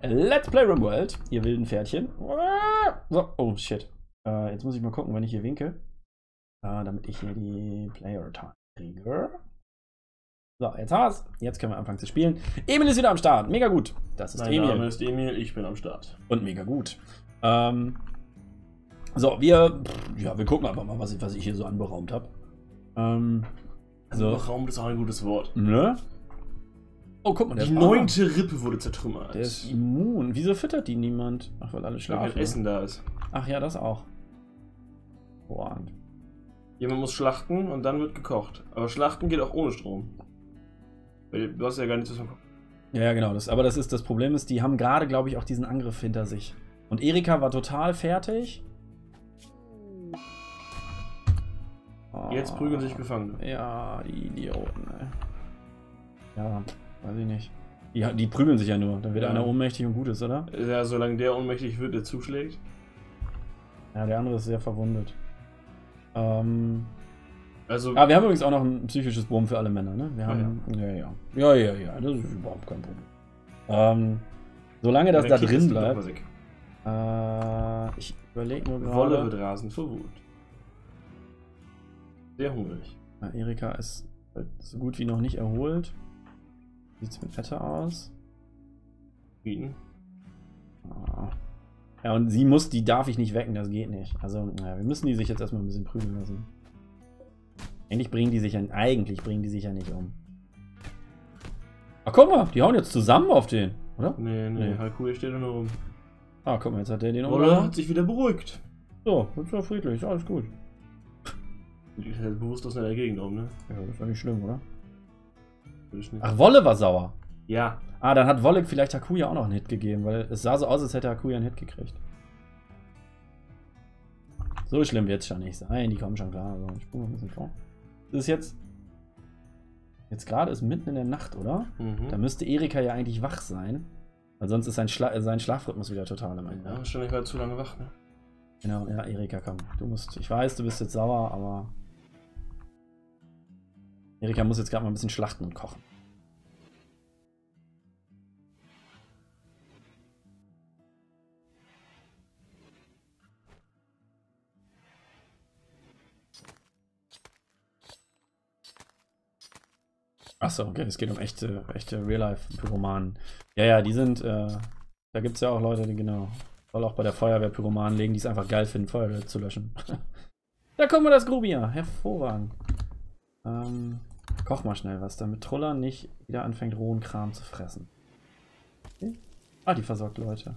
Let's Play RimWorld, ihr wilden Pferdchen. So, oh shit. Jetzt muss ich mal gucken, wenn ich hier winke. Damit ich hier die Player-Time kriege. So, jetzt haben wir's. Jetzt können wir anfangen zu spielen. Emil ist wieder am Start. Mega gut. Das ist Mein Emil. Name ist Emil, ich bin am Start. Und mega gut. So, wir gucken einfach mal, was ich hier so anberaumt habe. Raum ist auch ein gutes Wort. Ne? Oh, guck mal, der Die 9. Rippe wurde zertrümmert. Der ist immun. Wieso füttert die niemand? Ach, weil alle Weil schlafen. kein Essen da ist. Ach ja, das auch. Boah. Jemand muss schlachten und dann wird gekocht. Aber Schlachten geht auch ohne Strom. Weil du hast ja gar nichts zum Kochen. Ja, genau. Aber das Problem ist, die haben gerade, glaube ich, auch diesen Angriff hinter sich. Und Erika war total fertig. Jetzt prügeln sich Gefangene. Ja, die Idioten, ey. Ja, weiß ich nicht. Die prügeln sich ja nur. Dann wird einer ohnmächtig und gut ist, oder? Ja, solange der ohnmächtig wird, der zuschlägt. Ja, der andere ist sehr verwundet. Also. Aber wir haben übrigens auch noch ein psychisches Boom für alle Männer, ne? Wir haben. Ja, das ist überhaupt kein Problem. Solange das da drin bleibt. Ich überlege nur gerade. Wolle wird rasend vor Wut. Sehr hungrig. Ja, Erika ist so gut wie noch nicht erholt. Wie sieht's mit Wetter aus? Bieten. Ja, und die darf ich nicht wecken, das geht nicht. Also, naja, wir müssen die sich jetzt erstmal ein bisschen prügeln lassen. Eigentlich bringen die sich ja nicht um. Ach, guck mal, die hauen jetzt zusammen auf den, oder? Nee. Halkuja steht da nur rum. Ah, guck mal, jetzt hat der den Wolle hat sich wieder beruhigt. So, jetzt war friedlich, alles gut. Die ist halt bewusstlos in der Gegend oben, ne? Ja, das ist ja nicht schlimm, oder? Nicht. Ach, Wolle war sauer. Ja. Ah, dann hat Wolle vielleicht Hakuya auch noch einen Hit gegeben, weil es sah so aus, als hätte Hakuya einen Hit gekriegt. So schlimm wird es schon nicht sein, die kommen schon klar. Also, ich spule ein bisschen vor. Das ist jetzt gerade ist mitten in der Nacht, oder? Mhm. Da müsste Erika ja eigentlich wach sein, weil sonst ist sein Schlafrhythmus wieder total am Ende. Ja, wahrscheinlich war er zu lange wach, ne? Genau, ja, Erika, komm. Ich weiß, du bist jetzt sauer, aber Erika muss jetzt gerade mal ein bisschen schlachten und kochen. Achso, okay, es geht um echte Real-Life-Pyromanen. Ja, die sind, da gibt es ja auch Leute, die genau, soll auch bei der Feuerwehr Pyromanen legen, die es einfach geil finden, Feuerwehr zu löschen. Da kommen wir das Grubia, hervorragend. Koch mal schnell was, damit Truller nicht wieder anfängt, rohen Kram zu fressen. Okay. Ah, die versorgt Leute.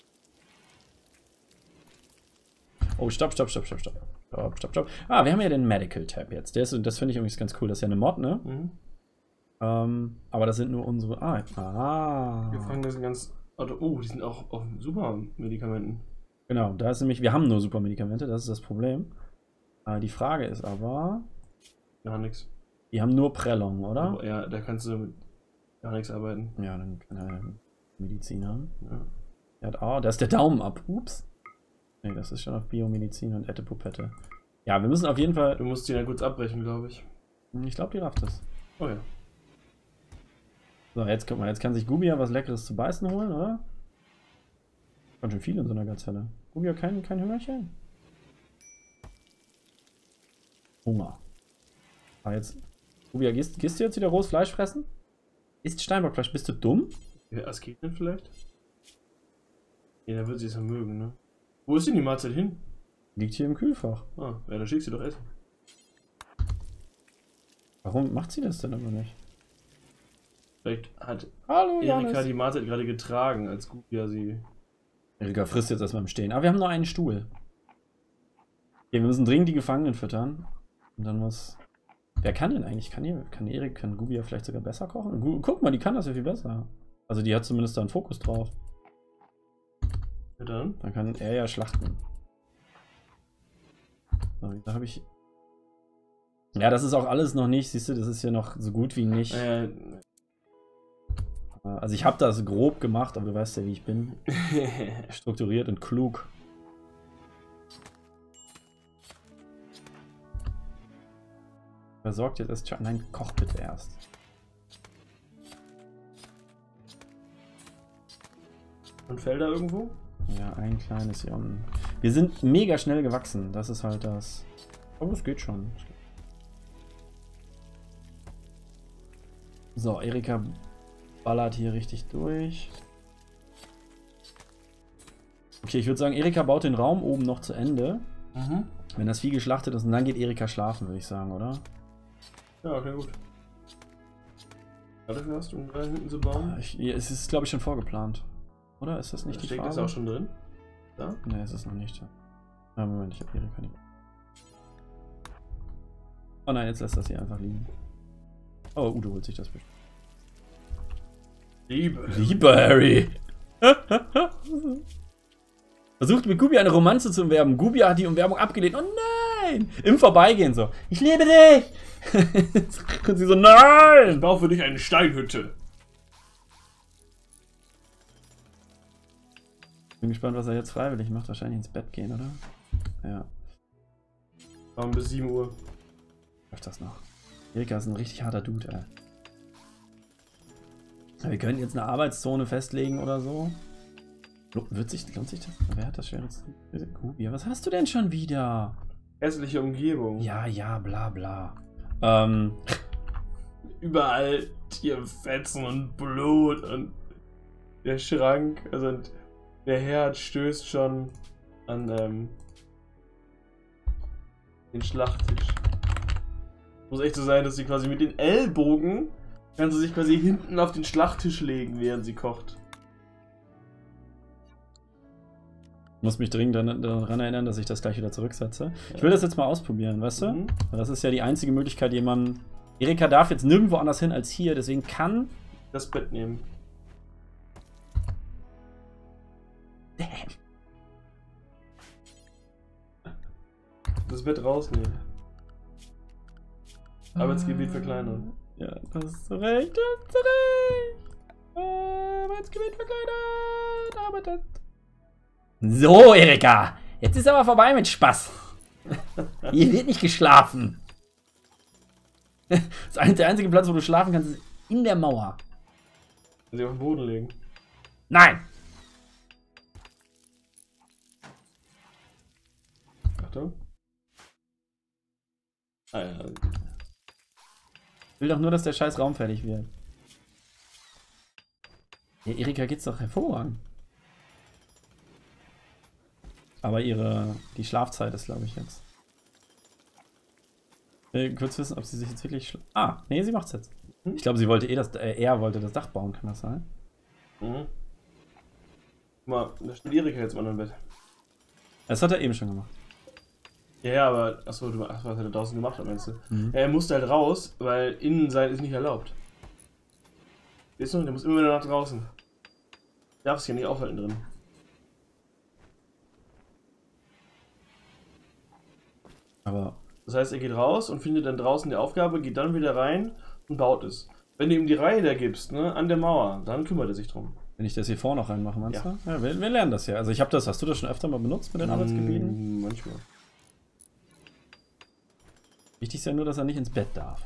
Oh, stopp. Ah, wir haben ja den Medical Tab jetzt. Das finde ich übrigens ganz cool. Das ist ja eine Mod, ne? Mhm. Aber das sind nur unsere. Wir fangen das ganz. Oh, die sind auch auf Supermedikamenten. Genau, da ist nämlich. Wir haben nur Supermedikamente, das ist das Problem. Die Frage ist aber. Gar nichts. Die haben nur Prellung, oder? Aber, ja, da kannst du mit gar nichts arbeiten. Ja, dann kann er Medizin haben. Ja. Der hat da ist der Daumen ab. Ups. Nee, das ist schon auf Biomedizin und Ettepupette. Ja, wir müssen auf jeden Fall. Du musst ihn ja kurz abbrechen, glaube ich. Ich glaube, die rafft das. Oh ja. So, jetzt guck mal, jetzt kann sich Gubia was Leckeres zu beißen holen, oder? Ganz schön viel in so einer Gazelle. Gubia, kein Hüngerchen? Hunger. Aber jetzt. Gubia, gehst du jetzt wieder rohes Fleisch fressen? Isst Steinbockfleisch, bist du dumm? Ja, Asketen vielleicht? Ja, da wird sie es ja mögen, ne? Wo ist denn die Mahlzeit hin? Liegt hier im Kühlfach. Ah, ja, dann schickst du doch essen. Warum macht sie das denn aber nicht? Vielleicht hat Hallo, Erika Janis. die Mahlzeit gerade getragen, als Gubia sie. Erika frisst jetzt erstmal im Stehen. Aber wir haben nur einen Stuhl. Okay, wir müssen dringend die Gefangenen füttern. Und dann muss. Wer kann denn eigentlich? Kann Gubia vielleicht sogar besser kochen? Guck mal, die kann das ja viel besser. Also die hat zumindest da einen Fokus drauf. Ja, dann? Dann kann er ja schlachten. So, da habe ich. Ja, das ist auch alles noch nicht, siehst du, das ist ja noch so gut wie nicht. Also ich habe das grob gemacht, aber du weißt ja, wie ich bin. Strukturiert und klug. Versorgt jetzt erst. Nein, koch bitte erst. Und Felder irgendwo? Ja, ein kleines hier unten. Wir sind mega schnell gewachsen. Das ist halt das. Aber es geht schon. So, Erika ballert hier richtig durch. Okay, ich würde sagen, Erika baut den Raum oben noch zu Ende. Mhm. Wenn das Vieh geschlachtet ist, und dann geht Erika schlafen, würde ich sagen, oder? Ja, okay, gut. Dafür hast du, um da hinten zu bauen? Ja, es ist, glaube ich, schon vorgeplant. Oder? Ist das nicht die Steckt Farbe? das auch schon drin? Da? Ne, es ist noch nicht. Ja, Moment, ich habe Erika nicht. Oh nein, jetzt lässt das hier einfach liegen. Oh, Udo holt sich das bestimmt. Liebe Harry! Versucht mit Gubi eine Romanze zu umwerben. Gubi hat die Umwerbung abgelehnt. Oh nein! Im Vorbeigehen so. Ich liebe dich! Und sie so, nein! Ich baue für dich eine Steinhütte. Bin gespannt, was er jetzt freiwillig macht. Wahrscheinlich ins Bett gehen, oder? Ja. Machen bis 7 Uhr. Läuft das noch? Erika ist ein richtig harter Dude, ey. Wir können jetzt eine Arbeitszone festlegen oder so. Lohnt sich das? Wer hat das schwere Gubi? Was hast du denn schon wieder? Hässliche Umgebung. Ja, ja, bla bla. Überall Tierfetzen und Blut und der Schrank, also der Herd stößt schon an den Schlachttisch. Muss echt so sein, dass sie quasi mit den Ellbogen kann sie sich quasi hinten auf den Schlachttisch legen, während sie kocht. Ich muss mich dringend daran erinnern, dass ich das gleich wieder zurücksetze. Ja. Ich will das jetzt mal ausprobieren, weißt du? Das ist ja die einzige Möglichkeit, die man... Erika darf jetzt nirgendwo anders hin als hier, deswegen kann... Das Bett nehmen. Damn. Das Bett rausnehmen. Arbeitsgebiet verkleinern. Ja, das ist so recht, das ist so recht. Arbeitsgebiet verkleinert, arbeitet. So, Erika, jetzt ist aber vorbei mit Spaß. Hier wird nicht geschlafen. Der einzige Platz, wo du schlafen kannst, ist in der Mauer. Sie auf den Boden legen. Nein! Achtung. Ah ja. Ich will doch nur, dass der scheiß Raum fertig wird. Ja, Erika geht's doch hervorragend. Aber die Schlafzeit ist, glaube ich, jetzt. Kurz wissen, ob sie sich jetzt wirklich... nee, sie macht's jetzt. Ich glaube, sie wollte er wollte das Dach bauen, kann das sein? Mhm. Guck mal, da steht Erika jetzt im anderen Bett. Das hat er eben schon gemacht. Ja, aber... Achso, was hat er draußen gemacht hat, meinst du? Mhm. Er musste halt raus, weil innen sein ist nicht erlaubt. Weißt du, der muss immer wieder nach draußen. Darf sich ja nicht aufhalten drin. Aber... Das heißt, er geht raus und findet dann draußen die Aufgabe, geht dann wieder rein und baut es. Wenn du ihm die Reihe da gibst, ne, an der Mauer, dann kümmert er sich drum. Wenn ich das hier vorne noch reinmache, meinst du? Ja, wir lernen das ja. Also ich habe das, hast du das schon öfter mal benutzt mit den Arbeitsgebieten? Manchmal. Wichtig ist ja nur, dass er nicht ins Bett darf.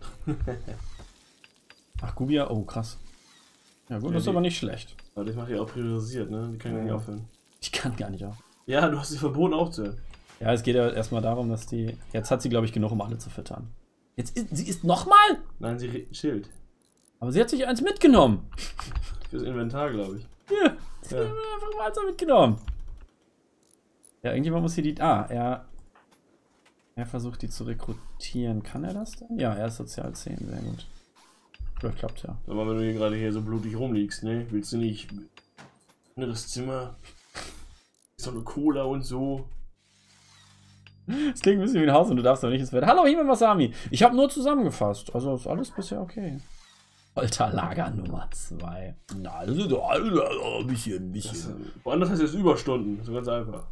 Ach, Gubia, oh krass. Ja gut, ja, das ist aber nicht schlecht. Aber das macht ja auch priorisiert, ne? Die kann ja nicht aufhören. Ich kann gar nicht auf. Ja, du hast sie verboten aufzuhören. Ja, es geht ja erstmal darum, dass die... Jetzt hat sie, glaube ich, genug, um alle zu füttern. Jetzt sie isst nochmal? Nein, sie chillt. Aber sie hat sich eins mitgenommen. Fürs Inventar, glaube ich. Ja, sie hat einfach mal eins mitgenommen. Ja, irgendjemand muss hier die... Er versucht, die zu rekrutieren. Kann er das denn? Ja, er ist sozial 10, sehr gut. Vielleicht klappt ja. Aber wenn du hier gerade hier so blutig rumliegst, ne? Willst du nicht... Anderes Zimmer? So eine Cola und so. Das klingt ein bisschen wie ein Haus und du darfst doch nicht ins Bett. Hallo, Hime Masami. Ich habe nur zusammengefasst. Also ist alles bisher okay. Folterlager Nummer 2. Na, das ist doch ein bisschen. Woanders heißt es Überstunden. So ganz einfach.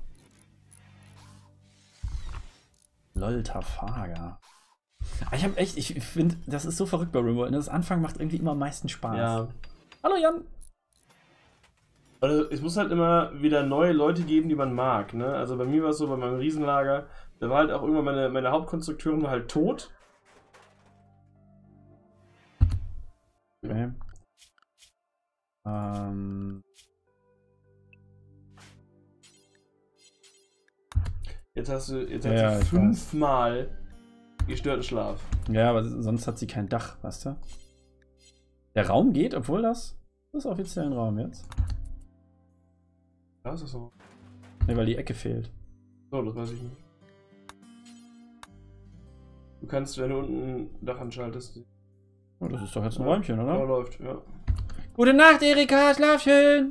Loltafaga. Ich finde, das ist so verrückt bei Rimworld. Das Anfang macht irgendwie immer am meisten Spaß. Ja. Hallo Jan. Also, es muss halt immer wieder neue Leute geben, die man mag, ne? Also bei mir war es so, bei meinem Riesenlager, da war halt auch irgendwann meine Hauptkonstrukteurin war halt tot. Okay. Jetzt hast du Ja, ich 5-mal gestörten Schlaf. Ja, aber sonst hat sie kein Dach, weißt du? Der Raum geht, obwohl das ist offiziell ein Raum jetzt. Ja, ist das so? Ne, weil die Ecke fehlt. So, das weiß ich nicht. Du kannst, wenn du unten ein Dach anschaltest. Oh, das ist doch jetzt ein Räumchen, oder? Ja, läuft, ja. Gute Nacht, Erika, schlaf schön!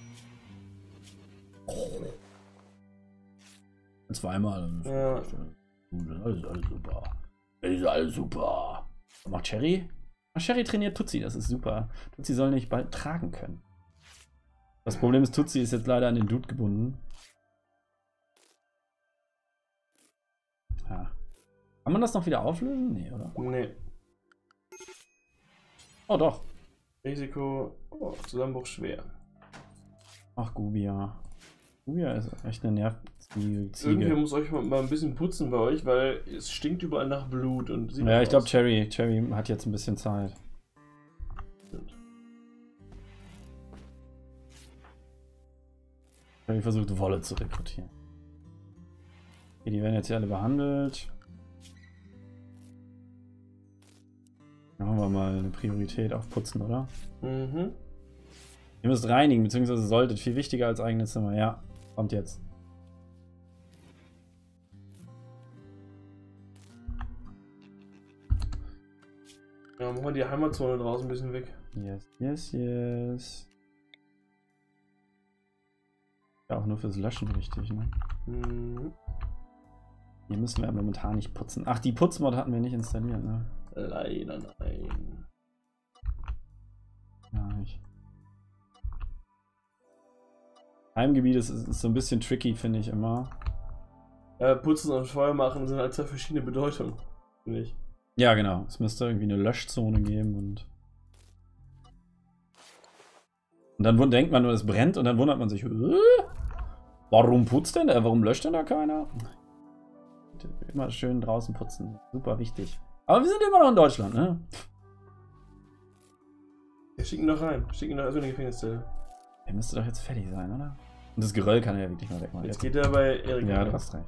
Zweimal. Ja. Alles super. Ist alles super. Macht Cherry? Cherry trainiert Tutsi, das ist super. Tutsi soll nicht bald tragen können. Das Problem ist, Tutsi ist jetzt leider an den Dude gebunden. Ja. Kann man das noch wieder auflösen? Nee, oder? Nee. Oh, doch. Risiko. Oh, Zusammenbruch schwer. Ach, Gubia. Gubia ist echt eine Nervziege. Irgendwer muss euch mal ein bisschen putzen bei euch, weil es stinkt überall nach Blut. Und Ja, ich glaube, Cherry hat jetzt ein bisschen Zeit. Cherry versucht, Wolle zu rekrutieren. Okay, die werden jetzt hier alle behandelt. Machen wir mal eine Priorität auf Putzen, oder? Mhm. Ihr müsst reinigen, beziehungsweise solltet. Viel wichtiger als eigene Zimmer. Ja, kommt jetzt. Ja, machen wir die Heimatzone draußen ein bisschen weg. Yes, yes, yes. Ja, auch nur fürs Löschen wichtig, ne? Mhm. Hier müssen wir momentan nicht putzen. Ach, die Putzmod hatten wir nicht installiert, ne? Leider nein. Ja, nicht. Heimgebiet ist so ein bisschen tricky, finde ich immer. Putzen und Feuer machen sind halt zwei verschiedene Bedeutungen, finde ich. Ja, genau. Es müsste irgendwie eine Löschzone geben und dann denkt man nur, es brennt und dann wundert man sich, warum putzt denn der? Warum löscht denn da keiner? Immer schön draußen putzen. Super wichtig. Aber wir sind immer noch in Deutschland, ne? Ja, schick ihn doch rein. Schick ihn doch erst in die Gefängniszelle. Der müsste doch jetzt fertig sein, oder? Und das Geröll kann er ja wirklich mal wegmachen. Jetzt geht er bei Erik. Ja, du hast recht.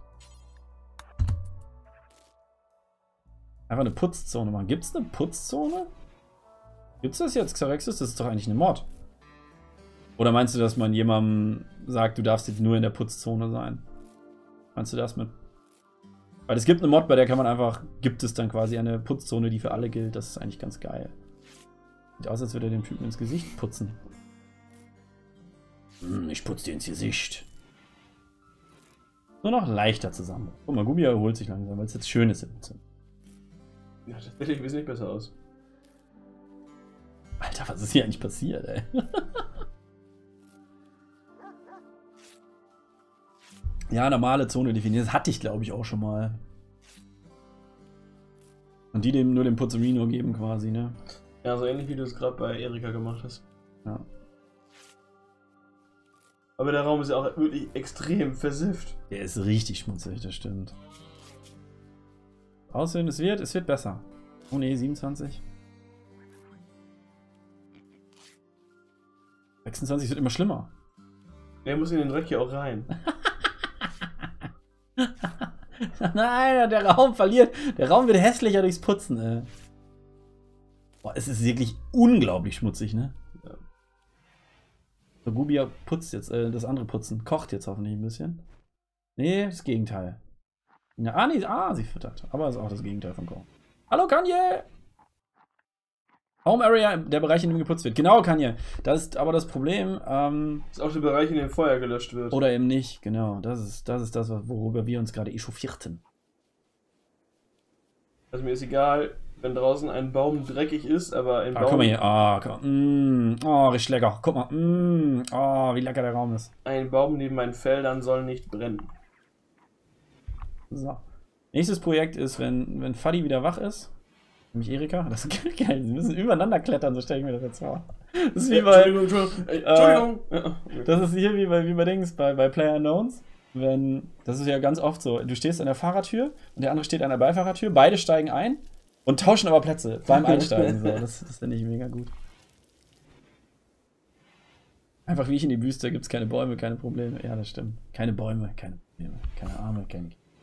Einfach eine Putzzone machen. Gibt es eine Putzzone? Gibt es das jetzt, Xerxes? Das ist doch eigentlich eine Mod. Oder meinst du, dass man jemandem sagt, du darfst jetzt nur in der Putzzone sein? Meinst du das mit? Weil es gibt eine Mod, bei der kann man einfach, gibt es dann quasi eine Putzzone, die für alle gilt. Das ist eigentlich ganz geil. Sieht aus, als würde er dem Typen ins Gesicht putzen. Ich putze dir ins Gesicht. Nur noch leichter zusammen. Guck mal, Gubia erholt sich langsam, weil es jetzt schön ist im Zimmer. Ja, das sieht wesentlich besser aus. Alter, was ist hier eigentlich passiert, ey? Ja, normale Zone definiert. Das hatte ich, glaube ich, auch schon mal. Und die dem nur den Puzzerino geben quasi, ne? Ja, so ähnlich wie du es gerade bei Erika gemacht hast. Ja. Aber der Raum ist ja auch wirklich extrem versifft. Der ist richtig schmutzig, das stimmt. Aussehen, es wird besser. Oh ne, 27. 26 wird immer schlimmer. Der muss in den Dreck hier auch rein. Nein, der Raum verliert. Der Raum wird hässlicher durchs Putzen, ey. Boah, es ist wirklich unglaublich schmutzig, ne? Ja. So, Gubia putzt jetzt, das andere Putzen. Kocht jetzt hoffentlich ein bisschen. Nee, das Gegenteil. Ja, nee, sie füttert. Aber ist auch das Gegenteil von Kochen. Hallo, Kanye! Home Area, der Bereich, in dem geputzt wird. Genau, Kanye. Das ist aber das Problem. Das ist auch der Bereich, in dem Feuer gelöscht wird. Oder eben nicht, genau. Das ist das, worüber wir uns gerade echauffierten. Also mir ist egal, wenn draußen ein Baum dreckig ist, aber ein Baum... Guck mal hier. Oh, richtig lecker. Guck mal. Oh, wie lecker der Raum ist. Ein Baum neben meinen Feldern soll nicht brennen. So. Nächstes Projekt ist, wenn Fadi wieder wach ist. Nämlich Erika. Das ist geil. Sie müssen übereinander klettern, so stelle ich mir das jetzt vor. Das ist wie bei. Entschuldigung. Das ist hier wie bei Dings, bei PlayerUnknowns. Das ist ja ganz oft so. Du stehst an der Fahrertür und der andere steht an der Beifahrertür. Beide steigen ein und tauschen aber Plätze beim Einsteigen. So. Das finde ich mega gut. Einfach wie ich in die Wüste, gibt es keine Bäume, keine Probleme. Ja, das stimmt. Keine Bäume, keine Probleme. Keine Arme, keine.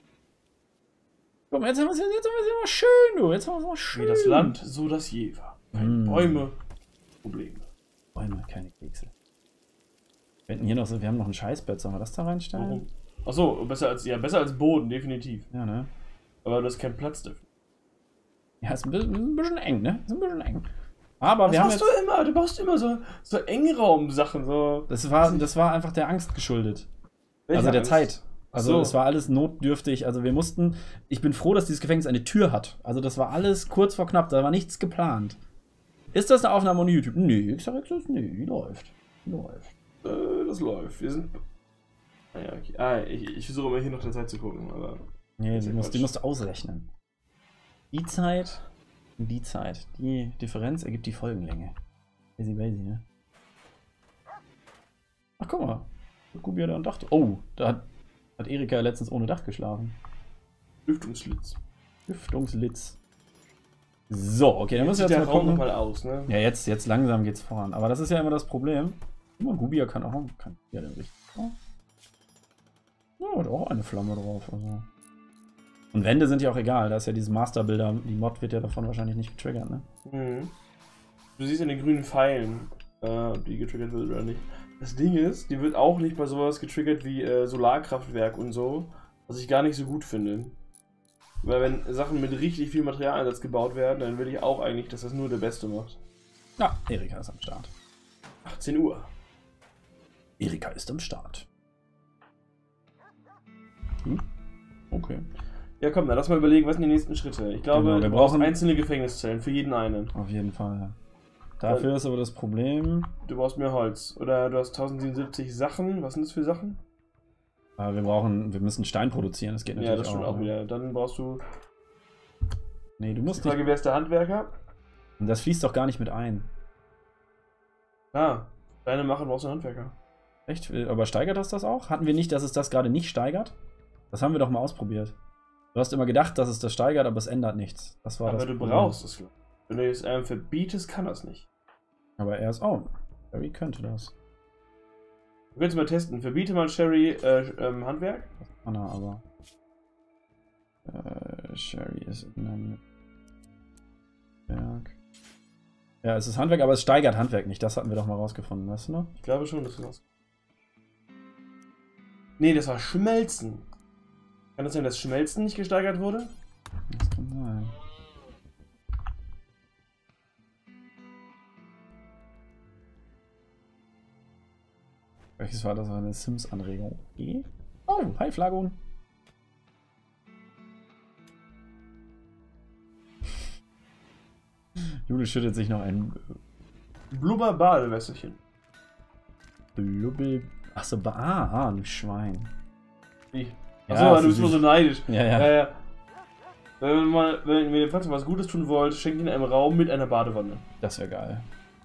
Guck mal, jetzt haben wir es mal schön, du. Jetzt haben wir es mal schön. Wie das Land, so das Jever. Keine Bäume, Probleme. Bäume, keine Kekse. Wir hätten hier noch so, wir haben noch ein Scheißbett. Sollen wir das da reinstellen? Warum? Achso, besser als Boden, definitiv. Ja, ne? Aber du hast keinen Platz dafür. Ja, ist ein bisschen eng, ne? Ist ein bisschen eng. Aber Was machst du immer? Du brauchst immer so Engraum-Sachen. So. Das war einfach der Angst geschuldet. Also der Zeit. Also es war alles notdürftig. Also wir mussten. Ich bin froh, dass dieses Gefängnis eine Tür hat. Also das war alles kurz vor knapp. Da war nichts geplant. Ist das eine Aufnahme on YouTube? Nee, ich sag jetzt nee, die läuft. Das läuft. Wir sind. Naja, okay. Ich versuche immer hier noch der Zeit zu gucken, aber. Nee, die musst du ausrechnen. Die Zeit und die Zeit. Die Differenz ergibt die Folgenlänge. Easy basic, ne? Ach, guck mal. Gubi hat da ein Dach. Oh, da hat Erika letztens ohne Dach geschlafen. Lüftungslitz. So, okay, dann müssen wir jetzt mal gucken. Mal aus, ne? Ja, jetzt langsam geht's voran. Aber das ist ja immer das Problem. Guck mal, Gubia kann ja den richtig. Ja, hat auch eine Flamme drauf. Also. Und Wände sind ja auch egal. Da ist ja dieses Masterbilder. Die Mod wird ja davon wahrscheinlich nicht getriggert, ne? Mhm. Du siehst in den grünen Pfeilen, ob die getriggert wird oder nicht. Das Ding ist, die wird auch nicht bei sowas getriggert wie Solarkraftwerk und so, was ich gar nicht so gut finde. Weil wenn Sachen mit richtig viel Materialeinsatz gebaut werden, dann will ich auch eigentlich, dass das nur der Beste macht. Ja, Erika ist am Start. 18 Uhr. Erika ist am Start. Okay. Ja komm, dann lass mal überlegen, was sind die nächsten Schritte. Ich glaube, Genau, wir brauchen einzelne Gefängniszellen, für jeden einen. Auf jeden Fall. Dafür ist aber das Problem. Du brauchst mehr Holz. Oder du hast 1077 Sachen. Was sind das für Sachen? Wir müssen Stein produzieren, das geht natürlich auch. Ja, das stimmt auch wieder. Dann brauchst du... Nee, du musst die Frage, wer ist der Handwerker? Und das fließt doch gar nicht mit ein. Ah, Steine machen brauchst du einen Handwerker. Echt? Aber steigert das auch? Hatten wir nicht, dass es das gerade nicht steigert? Das haben wir doch mal ausprobiert. Du hast immer gedacht, dass es das steigert, aber es ändert nichts. Das war aber du brauchst es. Wenn du es verbietest, kann das nicht. Aber er ist... Oh, Sherry könnte das. Du könntest mal testen. Verbiete mal Sherry Handwerk. Das kann er aber. Sherry ist in einem Handwerk. Ja, es ist Handwerk, aber es steigert Handwerk nicht. Das hatten wir doch mal rausgefunden, weißt du noch? Ich glaube schon, dass du das... Nee, das war Schmelzen. Kann das sein, dass Schmelzen nicht gesteigert wurde? Das kann sein. Welches war das? Eine Sims-Anregung? Okay. Oh, hi Flagon. Jule schüttet sich noch ein Blubber-Badewässerchen. Achso, ein Schwein. Wie? Achso, ja, du bist nur so neidisch. Ja. Wenn ihr Pflanzen was Gutes tun wollt, schenkt ihn einen Raum mit einer Badewanne. Das wäre geil.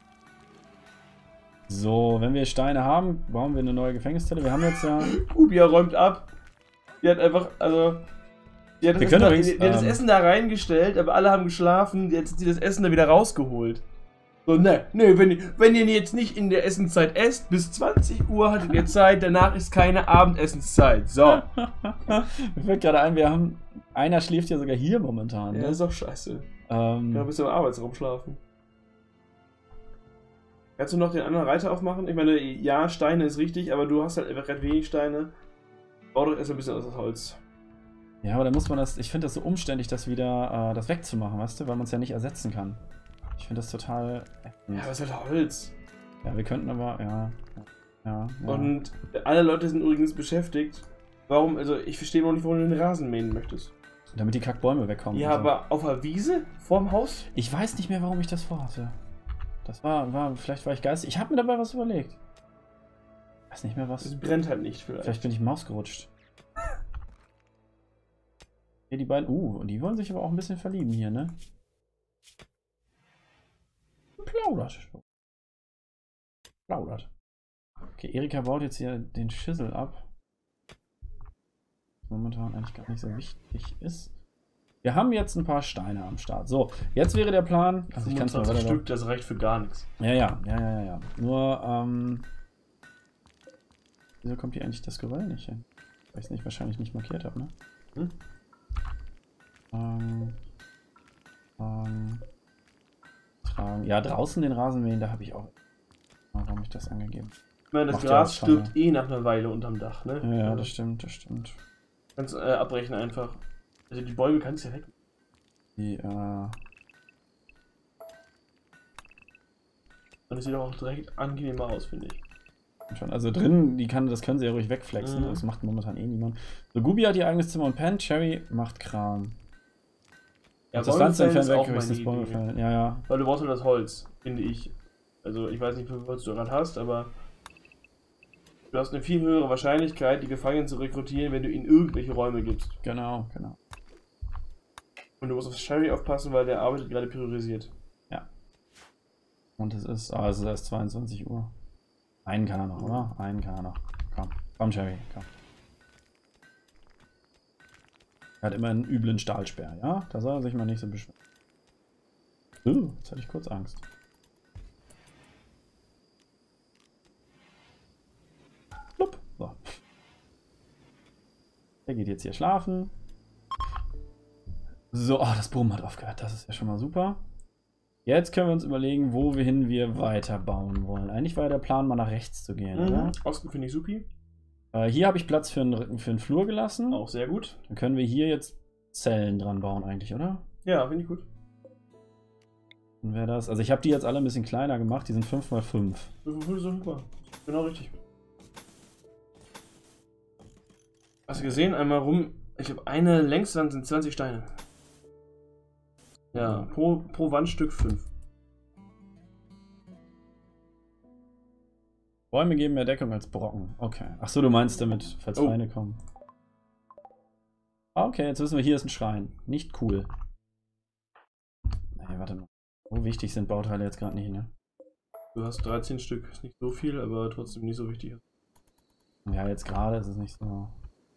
So, wenn wir Steine haben, bauen wir eine neue Gefängniszelle. Wir haben jetzt ja... Ubia räumt ab. Die hat einfach, also... Die hat das Essen da reingestellt, aber alle haben geschlafen. Jetzt hat sie das Essen da wieder rausgeholt. So, ne, wenn ihr jetzt nicht in der Essenszeit esst, bis 20 Uhr hattet ihr Zeit, danach ist keine Abendessenszeit. So. Mir fällt gerade ein, einer schläft ja sogar hier momentan. Ja, ne? Ist doch scheiße. Ja, bist du im Arbeitsraum schlafen. Kannst du noch den anderen Reiter aufmachen? Ich meine, ja, Steine ist richtig, aber du hast halt einfach recht wenig Steine. Bau doch erst ein bisschen aus das Holz. Ja, aber dann muss man das, ich finde das so umständlich, das wieder, das wegzumachen, weißt du, weil man es ja nicht ersetzen kann. Ich finde das total... Ja, aber es ist halt Holz. Ja, wir könnten aber, ja. Und alle Leute sind übrigens beschäftigt. Warum, also ich verstehe noch nicht, warum du den Rasen mähen möchtest. Damit die Kackbäume wegkommen. Ja, aber auf der Wiese? Vorm Haus? Ich weiß nicht mehr, warum ich das vorhatte. Das vielleicht war ich geistig. Ich habe mir dabei was überlegt. Ich weiß nicht mehr was. Es brennt halt nicht vielleicht. Vielleicht bin ich Maus gerutscht. Hier die beiden. Und die wollen sich aber auch ein bisschen verlieben hier, ne? Plaudert. Okay, Erika baut jetzt hier den Schissel ab. Was momentan eigentlich gar nicht so wichtig ist. Wir haben jetzt ein paar Steine am Start. So, jetzt wäre der Plan. Also ich kann es mal weiter. Stück, das reicht für gar nichts. Ja. Nur, wieso kommt hier eigentlich das Geröll nicht hin? Weil ich es nicht wahrscheinlich nicht markiert habe, ne? Tragen. Ja, draußen den Rasenmähen, da habe ich auch. Warum ich das angegeben? Ich meine, das Macht ja Gras auch stirbt eh nach einer Weile unterm Dach, ne? Ja, das stimmt, das stimmt. Kannst abbrechen einfach. Also die Bäume kannst du ja weg. Die, Und es sieht auch direkt angenehmer aus, finde ich. schon. Also drin, das können sie ja ruhig wegflexen. Das macht momentan eh niemand. So, Gubi hat ihr eigenes Zimmer und Pen. Cherry macht Kram. Ja, das Pflanzen entfernen auch weg, höchstens Bäume fällen. Ja, ja. Weil du brauchst nur das Holz, finde ich. Also ich weiß nicht, wie viel Holz du gerade hast, aber du hast eine viel höhere Wahrscheinlichkeit, die Gefangenen zu rekrutieren, wenn du ihnen irgendwelche Räume gibst. Genau, genau. Und du musst auf Cherry aufpassen, weil der arbeitet gerade priorisiert. Ja. Und es ist erst 22 Uhr. Einen kann er noch, oder? Einen kann er noch. Komm, Cherry, komm. Er hat immer einen üblen Stahlsperr, ja? Da soll er sich mal nicht so beschweren. Jetzt hatte ich kurz Angst. Plupp. So. Der geht jetzt hier schlafen. So, das Boom hat aufgehört. Das ist ja schon mal super. Jetzt können wir uns überlegen, wohin wir weiterbauen wollen. Eigentlich war ja der Plan, mal nach rechts zu gehen, oder? Osten finde ich supi. Hier habe ich Platz für einen Flur gelassen. Auch sehr gut. Dann können wir hier jetzt Zellen dran bauen eigentlich, oder? Ja, finde ich gut. Dann wäre das. Also ich habe die jetzt alle ein bisschen kleiner gemacht. Die sind 5×5. Super. Genau richtig. Hast du gesehen? Einmal rum. Ich habe eine Längswand sind 20 Steine. Ja, pro Wandstück 5. Bäume geben mehr Deckung als Brocken. Okay. Achso, du meinst damit, falls Feinde kommen. Okay, jetzt wissen wir, hier ist ein Schrein. Nicht cool. Nee, warte mal. So wichtig sind Bauteile jetzt gerade nicht, ne? Du hast 13 Stück. Ist nicht so viel, aber trotzdem nicht so wichtig. Ja, jetzt gerade ist es nicht so.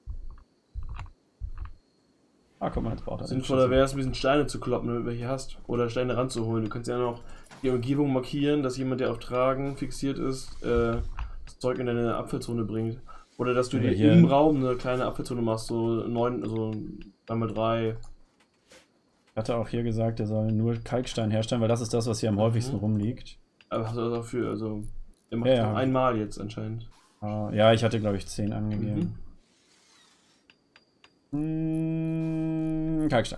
Guck mal, jetzt Bauteile. Sinnvoller wäre es, ein bisschen Steine zu kloppen, damit du welche hast. Oder Steine ranzuholen. Du kannst ja noch die Umgebung markieren, dass jemand, der auf Tragen fixiert ist, das Zeug in deine Abfallzone bringt. Oder dass du dir im Raum eine kleine Abfallzone machst, so 3×3. Ich hatte auch hier gesagt, er soll nur Kalkstein herstellen, weil das ist das, was hier am häufigsten rumliegt. Aber hast du dafür, also er macht das einmal jetzt anscheinend. Ja, ich hatte glaube ich 10 angegeben. Kalkstein.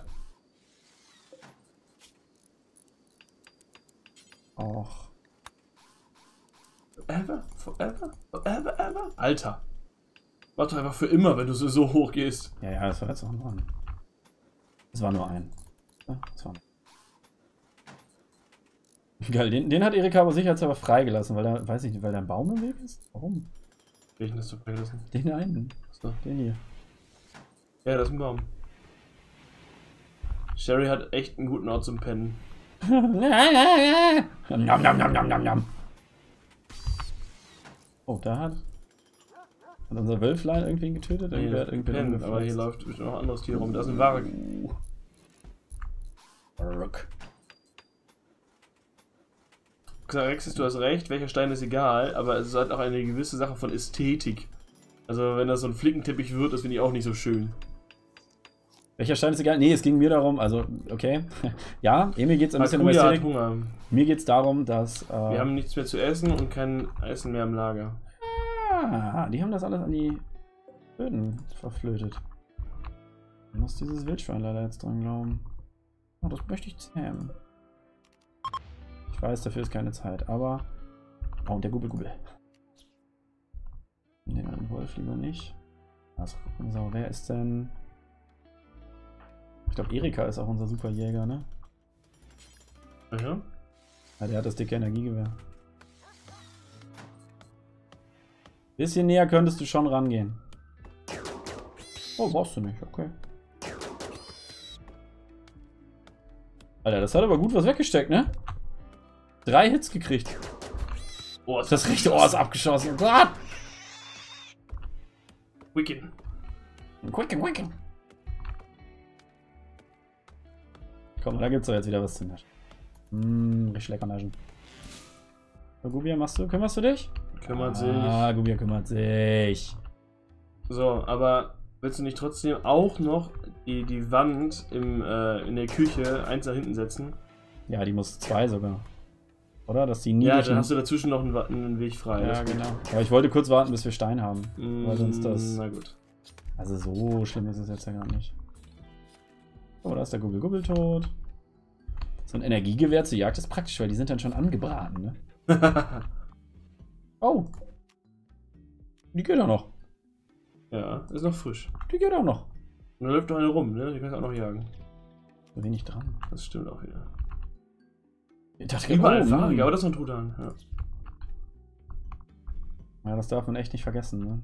Auch. Ever? Alter. Mach doch einfach für immer, wenn du so hoch gehst. Ja, das war jetzt auch noch ein. Das war nur ein. Ja, das war geil, den hat Erika aber sicherheitshalber freigelassen, weil er, weiß ich nicht, weil da ein Baum im Weg ist? Warum? Welchen hast du freigelassen? Den einen. Achso. Den hier. Ja, das ist ein Baum. Sherry hat echt einen guten Ort zum Pennen. Oh, da hat unser Wölflein irgendwen getötet? Nee, Irgendwer hat irgendwen aber hier läuft noch ein anderes Tier rum. Da ist ein Warg. Xarexis, du hast recht, welcher Stein ist egal, aber es ist halt auch eine gewisse Sache von Ästhetik. Also wenn das so ein Flickenteppich wird, das finde ich auch nicht so schön. Welcher Stein ist egal? Nee, es ging mir darum, also, okay. Ja, mir geht es ein bisschen um Ästhetik. Hunger. Mir geht es darum, dass... wir haben nichts mehr zu essen und kein Essen mehr im Lager. Die haben das alles an die Böden verflötet. Ich muss dieses Wildschwein leider jetzt dran glauben. Oh, das möchte ich zähmen. Ich weiß, dafür ist keine Zeit, aber... Oh, und der Gubbel. Den alten Wolf lieber nicht. Also gucken, so, wer ist denn... Ich glaube, Erika ist auch unser Superjäger, ne? Ja. Ja, der hat das dicke Energiegewehr. Bisschen näher könntest du schon rangehen. Oh, brauchst du nicht, okay. Alter, das hat aber gut was weggesteckt, ne? 3 Hits gekriegt. Oh, das rechte Ohr ist abgeschossen. Oh Gott! Wicken. Komm, da gibt's doch jetzt wieder was zu naschen. Richtig lecker naschen. So, Gubia, kümmerst du dich? Kümmert sich. Gubia kümmert sich. So, aber Willst du nicht trotzdem auch noch die Wand in der Küche eins nach hinten setzen? Ja, die muss 2 sogar. Oder? Dass die nie. Ja, dann hast du dazwischen noch einen Weg frei. Ja, genau. Aber ich wollte kurz warten, bis wir Stein haben. Weil sonst das. Na gut. Also so schlimm ist es jetzt ja gar nicht. Oh, da ist der Gubbel tot. So ein Energiegewehr zur Jagd ist praktisch, weil die sind dann schon angebraten, ne? Oh. Die geht auch noch. Ja, ist noch frisch. Die geht auch noch. Und da läuft noch eine rum, ne? Die kannst du auch noch jagen. So wenig dran. Das stimmt auch wieder. Ich dachte, Überall fahrig, aber das ist ein Truthahn. Ja. Ja, das darf man echt nicht vergessen, ne?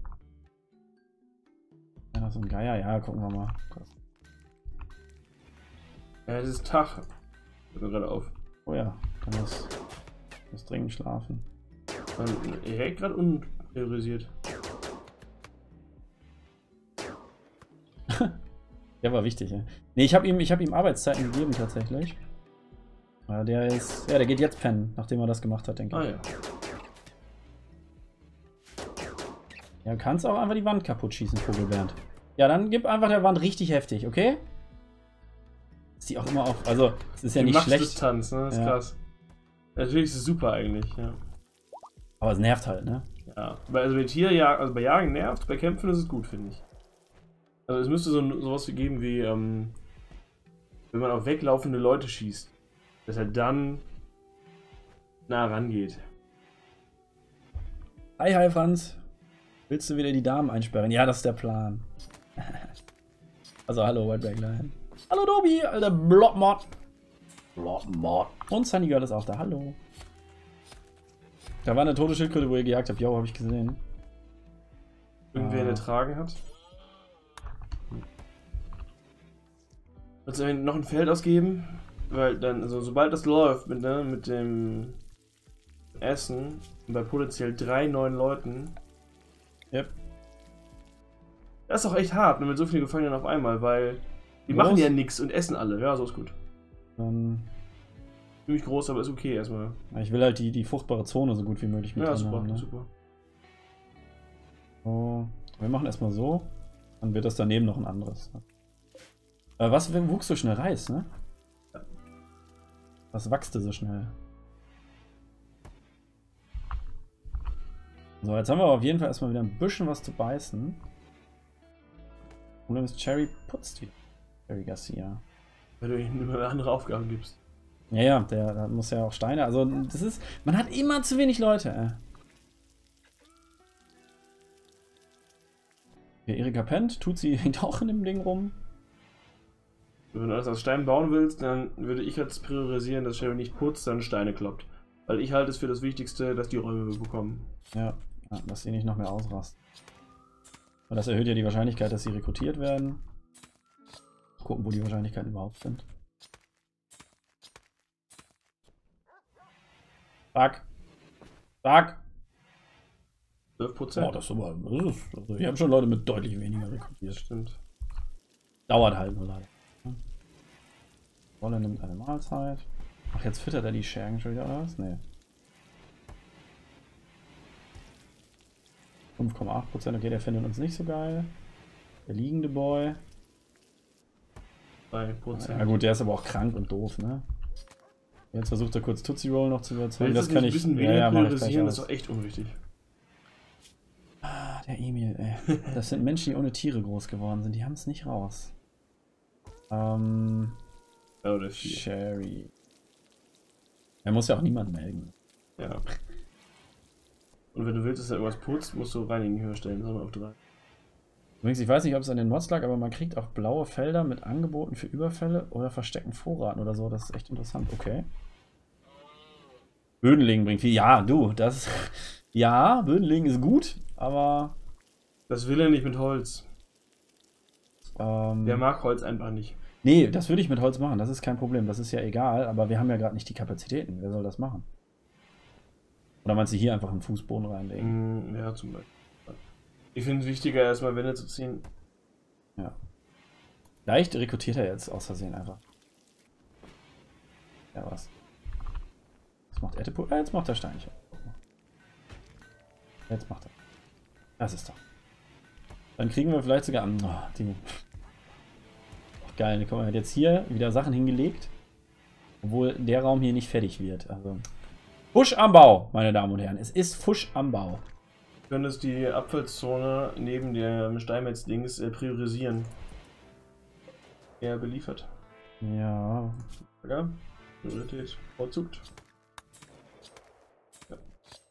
Ja, das ist ein Geier. Ja, gucken wir mal. Krass. Ja, es ist Tag. Hört mir gerade auf. Oh ja, kann das muss dringend schlafen. Er hält gerade unpriorisiert. Der war wichtig, ja. Ne, ich hab ihm Arbeitszeiten gegeben tatsächlich. Ja, der geht jetzt pennen, nachdem er das gemacht hat, denke ich. Ah ja. Ja, du kannst auch einfach die Wand kaputt schießen, Vogelbernd. Ja, dann gib einfach der Wand richtig heftig, okay? Ist die auch immer auf. Also, es ist ja nicht schlecht. Distanz, ne? Das ist krass. Natürlich ist es super eigentlich, ja. Aber es nervt halt, ne? Ja. Also bei Jagen nervt, bei Kämpfen ist es gut, finde ich. Also es müsste sowas geben wie, wenn man auf weglaufende Leute schießt, dass er dann nah rangeht. Hi, Franz. Willst du wieder die Damen einsperren? Ja, das ist der Plan. Also, hallo, White Black Lion. Hallo, Dobi, alter Blockmod. Blockmod. Und Sunny Girl ist auch da. Hallo. Da war eine tote Schildkröte, wo ihr gejagt habt. Jo, habe ich gesehen. Irgendwer ertragen hat. Willst du noch ein Feld ausgeben? Weil dann, also sobald das läuft mit dem Essen, bei potenziell 3 neuen Leuten. Yep. Das ist doch echt hart, mit so vielen Gefangenen auf einmal, weil die machen ja nichts und essen alle. Ja, so ist gut. Ziemlich groß, aber ist okay erstmal. Ich will halt die fruchtbare Zone so gut wie möglich mit drin haben, ne? Super. So, wir machen erstmal so. Dann wird das daneben noch ein anderes. Was wuchs so schnell? Reis, ne? Ja. Was wachste so schnell? So, jetzt haben wir auf jeden Fall erstmal wieder ein bisschen was zu beißen. Und dann ist Cherry putzt wieder. Cherry Garcia. Weil du ihm immer andere Aufgaben gibst. Ja, der muss ja auch Steine. Also, das ist. Man hat immer zu wenig Leute, Ja, Erika pennt, tut sie hängt auch in dem Ding rum. Wenn du alles aus Stein bauen willst, dann würde ich jetzt priorisieren, dass Cherry nicht putzt, sondern Steine kloppt. Weil ich halte es für das Wichtigste, dass die Räume bekommen. Ja, dass sie nicht noch mehr ausrasten. Weil das erhöht ja die Wahrscheinlichkeit, dass sie rekrutiert werden. Gucken, wo die Wahrscheinlichkeiten überhaupt sind. Zack. Zack. 12%. Oh, das ist aber. Also, ich habe schon Leute mit deutlich weniger rekrutiert. Stimmt. Dauert halt nur leider. Wolle nimmt eine Mahlzeit. Ach, jetzt füttert er die Schergen schon wieder, oder was? Nee. 5,8%. Okay, der findet uns nicht so geil. Der liegende Boy. 3%. Ja gut, der ist aber auch krank und doof, ne? Jetzt versucht er kurz Tootsie Roll noch zu überzeugen. Das kann ich. Ein bisschen weniger priorisieren, das ist doch echt unwichtig. Ah, der Emil, ey. Das sind Menschen, die ohne Tiere groß geworden sind. Die haben es nicht raus. Oder 4. Cherry. Er muss ja auch niemand melden. Ja. Und wenn du willst, dass er irgendwas putzt, musst du Reinigen höher stellen, sondern auf 3. Übrigens, ich weiß nicht, ob es an den Mods lag, aber man kriegt auch blaue Felder mit Angeboten für Überfälle oder versteckten Vorraten oder so. Das ist echt interessant. Okay. Bödenlegen bringt viel. Ja, du, das. Ja, Bödenlegen ist gut, aber. Das will er nicht mit Holz. Der mag Holz einfach nicht. Nee, das würde ich mit Holz machen. Das ist kein Problem. Das ist ja egal, aber wir haben ja gerade nicht die Kapazitäten. Wer soll das machen? Oder meinst du hier einfach einen Fußboden reinlegen? Ja, zum Beispiel. Ich finde es wichtiger, erstmal Wände zu ziehen. Ja. Vielleicht rekrutiert er jetzt aus Versehen einfach. Ja, was? Jetzt macht Ettepul. Jetzt macht er Steinchen. Jetzt macht er. Das ist doch. Dann kriegen wir vielleicht sogar... Oh, geil, guck mal, er hat jetzt hier wieder Sachen hingelegt. Obwohl der Raum hier nicht fertig wird. Also Fusch am Bau, meine Damen und Herren. Es ist Fusch am Bau. Du könntest die Abfallszone neben der Steinmetz-Dings priorisieren. Er beliefert. Ja. Ja, Priorität vorzugt. Ja.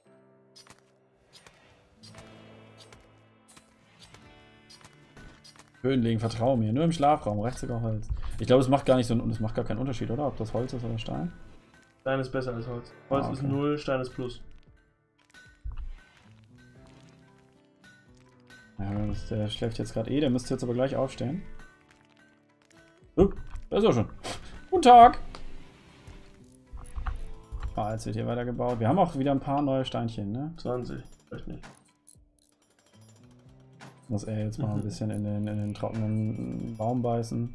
Böden legen, vertrau mir. Nur im Schlafraum, rechts sogar Holz. Ich glaube, es macht gar nicht so es macht gar keinen Unterschied, oder? Ob das Holz ist oder Stein? Stein ist besser als Holz. Holz ist 0, Stein ist Plus. Ja, der schläft jetzt gerade der müsste jetzt aber gleich aufstehen. Da ist er schon. Guten Tag! Ah, jetzt wird hier weiter gebaut. Wir haben auch wieder ein paar neue Steinchen, ne? 20, vielleicht nicht. Muss er jetzt mal ein bisschen in den trockenen Baum beißen.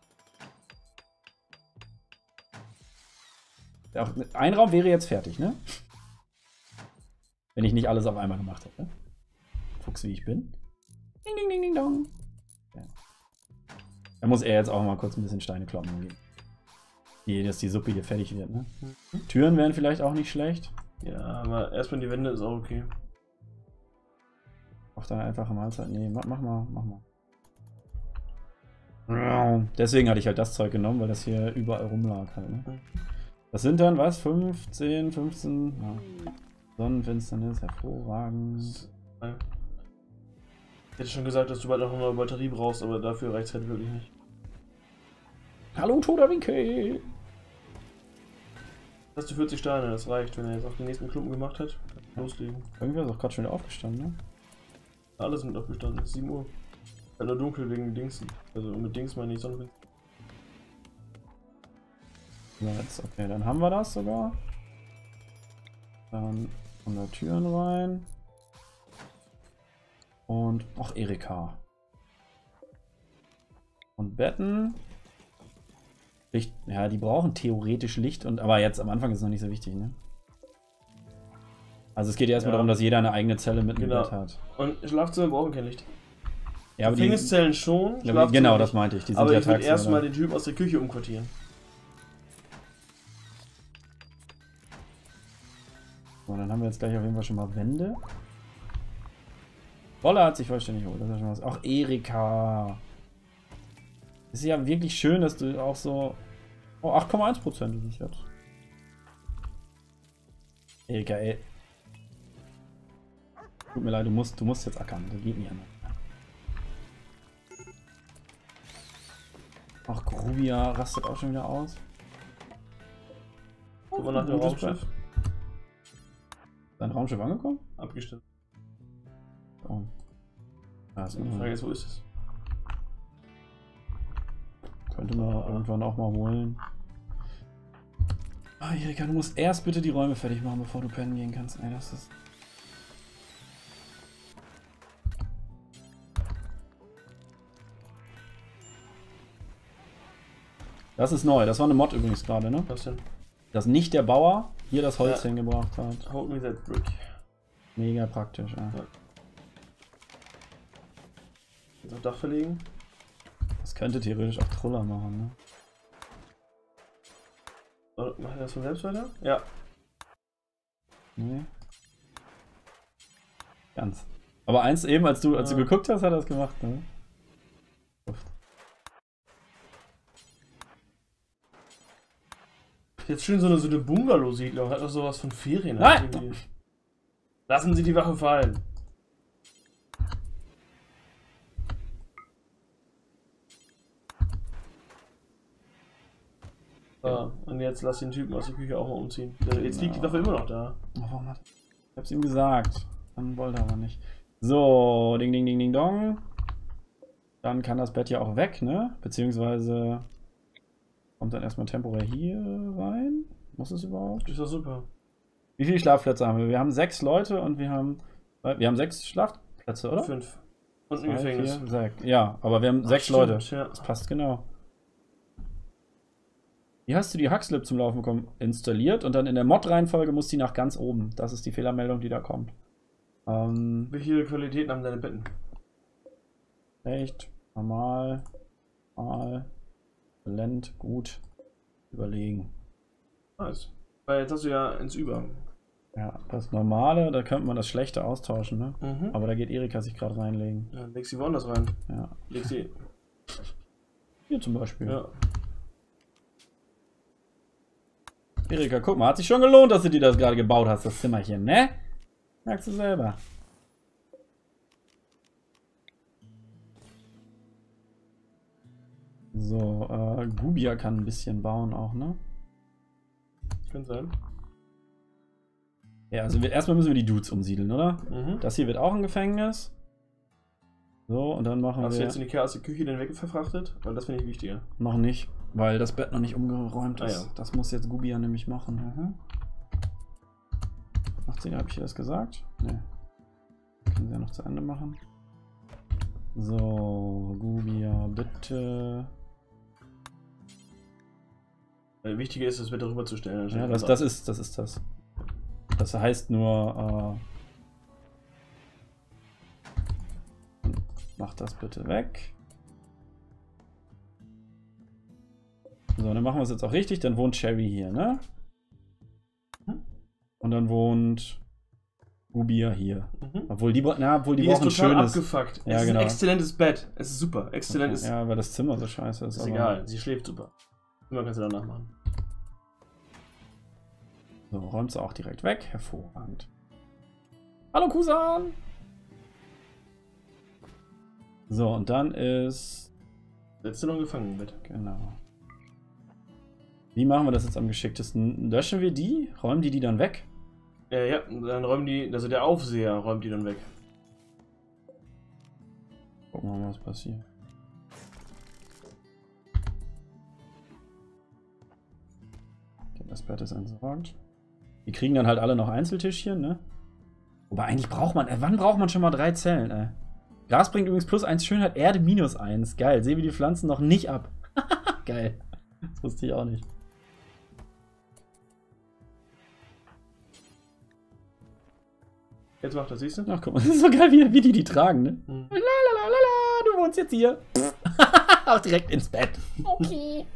Ja, ein Raum wäre jetzt fertig, ne? Wenn ich nicht alles auf einmal gemacht hätte. Fuchs wie ich bin. Ding, ding, ding, ding, dong. Ja. Da muss er jetzt auch mal kurz ein bisschen Steine kloppen geben. Dass die Suppe hier fertig wird, ne? Türen wären vielleicht auch nicht schlecht. Ja, aber erstmal die Wände ist auch okay. Auch da einfache Mahlzeit. Nee, mach mal. Deswegen hatte ich halt das Zeug genommen, weil das hier überall rumlag halt, ne? Das sind dann, was? 15, 15. Ja. Sonnenfinsternis, hervorragend. Ich hätte schon gesagt, dass du bald noch eine Batterie brauchst, aber dafür reicht es halt wirklich nicht. Hallo, toter Winkel! Hast du 40 Steine, das reicht, wenn er jetzt auch den nächsten Klumpen gemacht hat. Loslegen. Irgendwie ist auch gerade schon wieder aufgestanden, ne? Alle sind aufgestanden, es ist 7 Uhr. Halt nur dunkel wegen Dingsen. Also mit Dings meine ich Sonnenfinsternis. Jetzt, okay, dann haben wir das sogar. Dann kommen da Türen rein. Und auch Erika. Und Betten. Licht, ja, die brauchen theoretisch Licht, aber jetzt am Anfang ist es noch nicht so wichtig, ne? Also es geht erstmal darum, dass jeder eine eigene Zelle mit einem Bett hat. Und Schlafzimmer brauchen kein Licht. Ja, aber Gefängniszellen schon. Ja, genau, das meinte ich. Die sind aber ja ich würde erstmal den Typ aus der Küche umquartieren. So, dann haben wir jetzt gleich auf jeden Fall schon mal Wände. Wolle hat sich vollständig geholt. Das ist ja schon was. Auch Erika. Es ist ja wirklich schön, dass du auch so... Oh, 8,1% ist es jetzt. Erika, ey. Tut mir leid, du musst jetzt ackern. Das geht nicht anders. Ach, Grubia rastet auch schon wieder aus. Guck mal nach dem Raumschiff. Dein Raumschiff angekommen? Abgestimmt. Oh. Ah, Die Frage ist, wo ist es? Könnte man irgendwann auch mal holen. Ah, Erika, du musst erst bitte die Räume fertig machen, bevor du pennen gehen kannst. Ey, das ist... Das ist neu. Das war eine Mod übrigens gerade, ne? Was denn? Dass nicht der Bauer hier das Holz hingebracht hat. Hold me that brick. Mega praktisch, ja. Jetzt auf Dach verlegen. Das könnte theoretisch auch Truller machen, ne? Macht er das von selbst weiter? Ja. Nee. Ganz. Aber eins eben, als du geguckt hast, hat er das gemacht, ne? Jetzt schön so eine Bungalow-Siedlung. Hat doch sowas von Ferien. Nein! Lassen Sie die Wache fallen. So, und jetzt lass den Typen aus der Küche auch mal umziehen. Jetzt liegt die Waffe immer noch da. Oh, warum hat... Ich hab's ihm gesagt. Dann wollte er aber nicht. So, ding, ding, ding, ding, dong. Dann kann das Bett ja auch weg, ne? Beziehungsweise kommt dann erstmal temporär hier rein. Muss es überhaupt? Ist doch super. Wie viele Schlafplätze haben wir? Wir haben 6 Leute und wir haben 6 Schlafplätze, oder? 5. Und ein Gefängnis. 4, 6. Ja, aber wir haben 6 Leute. Ja. Das passt genau. Wie hast du die Huxlip zum Laufen bekommen? Installiert und dann in der Mod-Reihenfolge muss die nach ganz oben. Das ist die Fehlermeldung, die da kommt. Welche Qualitäten haben deine Betten? Echt, normal, mal, Blend, gut, überlegen. Nice. Weil jetzt hast du ja ins Über. Ja, das Normale, da könnte man das Schlechte austauschen, ne? Mhm. Aber da geht Erika sich gerade reinlegen. Ja, leg sie woanders rein. Ja. Leg sie. Hier zum Beispiel. Ja. Erika, guck mal, hat sich schon gelohnt, dass du dir das gerade gebaut hast, das Zimmerchen, ne? Merkst du selber. So, Gubia kann ein bisschen bauen auch, ne? Könnte sein. Ja, also erstmal müssen wir die Dudes umsiedeln, oder? Mhm. Das hier wird auch ein Gefängnis. So, und dann machen Hast du wir... jetzt in die Chaos die Küche den wegverfrachtet? Weil das finde ich wichtiger. Noch nicht, weil das Bett noch nicht umgeräumt ist. Ah, ja. Das muss jetzt Gubia nämlich machen. 18, habe ich dir das gesagt? Ne. Können sie ja noch zu Ende machen. So, Gubia, bitte. Wichtiger ist, das Bett darüber zu stellen. Ja, das ist das. Das heißt nur, mach das bitte weg. So, dann machen wir es jetzt auch richtig. Dann wohnt Cherry hier, ne? Und dann wohnt Gubia hier. Obwohl die brauchen ein schönes. Abgefuckt. Ja, es ist genau. ein exzellentes Bett. Es ist super. Exzellent ist. Ja, weil das Zimmer so scheiße ist. Ist egal. Sie schläft super. Immer kannst du danach machen. So, räumt sie auch direkt weg. Hervorragend. Hallo Kusan! So, und dann ist... Letzte noch gefangen mit. Genau. Wie machen wir das jetzt am geschicktesten? Löschen wir die? Räumen die dann weg? Ja, dann räumen die, also der Aufseher räumt die dann weg. Gucken wir mal, was passiert. Okay, das Bett ist entsorgt. Die kriegen dann halt alle noch Einzeltischchen, ne? Wobei eigentlich braucht man, wann braucht man schon mal 3 Zellen, ey? Gras bringt übrigens +1 Schönheit, Erde -1. Geil, sehe wie die Pflanzen noch nicht ab. Geil. Das wusste ich auch nicht. Jetzt macht das, siehst du? Ach, guck mal, das ist so geil, wie die tragen, ne? Mhm. Lalalala, du wohnst jetzt hier. Auch direkt ins Bett. Okay.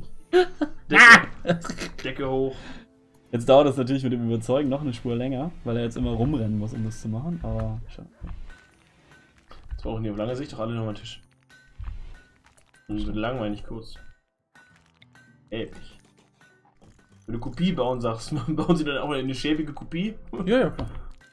Decke hoch. Jetzt dauert das natürlich mit dem Überzeugen noch eine Spur länger, weil er jetzt immer rumrennen muss, um das zu machen, aber schon. Jetzt brauchen die auf lange Sicht doch alle nochmal einen Tisch. Und wird langweilig kurz. Ewig. Wenn du Kopie bauen sagst, bauen sie dann auch eine schäbige Kopie? Ja, klar.